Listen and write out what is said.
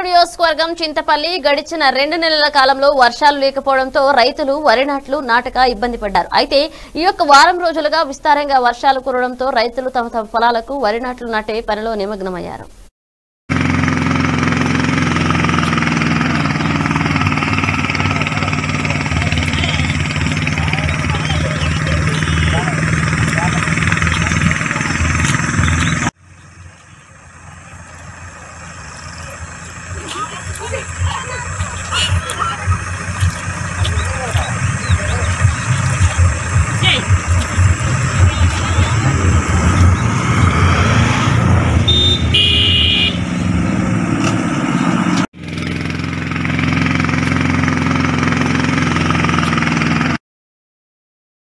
నియోజకవర్గం చింతపల్లి గడిచిన 2 నెలల కాలంలో వర్షాలు లేకపోవడంతో రైతులు వరి నాట్లు నాటక ఇబ్బంది పడ్డారు. అయితే ఈ యొక్క వారం రోజులుగా విస్తారంగా వర్షాలు కురవడంతో రైతులు తమ పొలాలకు వరి నాట్లు నాటే పనిలో నిమగ్నమయ్యారు.